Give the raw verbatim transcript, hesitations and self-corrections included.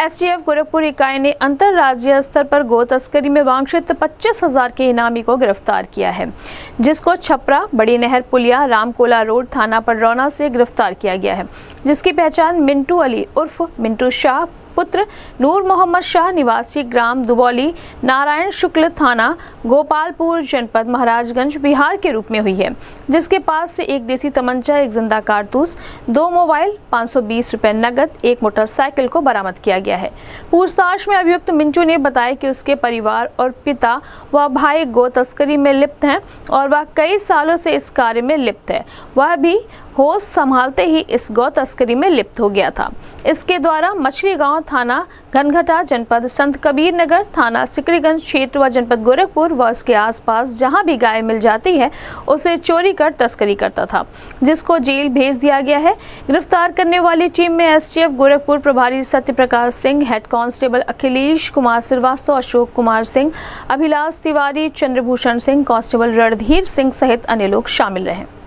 STF Gorakhpur इकाई ने अंतर्राज्यीय स्तर पर गो तस्करी में वांछित पच्चीस हजार के इनामी को गिरफ्तार किया है, जिसको छपरा बड़ी नहर पुलिया रामकोला रोड थाना पडरौना से गिरफ्तार किया गया है, जिसकी पहचान मिंटू अली उर्फ मिंटू शाह पुत्र नूर मोहम्मद शाह निवासी ग्राम दुबौली नारायण शुक्ल थाना गोपालपुर जनपद महाराजगंज बिहार के रूप में हुई है, जिसके पास से एक देसी तमंचा, एक जिंदा कारतूस, दो मोबाइल, पाँच सौ बीस रुपए नगद, एक मोटरसाइकिल को बरामद किया गया है। पूछताछ में अभियुक्त मिंटू ने बताया कि उसके परिवार और पिता व भाई गो तस्करी में लिप्त हैं और वह कई सालों से इस कार्य में लिप्त है। वह भी होश संभालते ही इस गौ तस्करी में लिप्त हो गया था। इसके द्वारा मछली गांव थाना घनघटा, जनपद संत कबीर नगर, थाना सिकरीगंज क्षेत्र व जनपद गोरखपुर व इसके आसपास जहां भी गाय मिल जाती है उसे चोरी कर तस्करी करता था, जिसको जेल भेज दिया गया है। गिरफ्तार करने वाली टीम में एसटीएफ गोरखपुर प्रभारी Satya Prakash Singh, head constable Akhilesh Kumar Srivastava, Ashok Kumar Singh, Abhilash Tiwari, Chandrabhushan Singh, constable Randhir Singh सहित अन्य लोग शामिल रहे।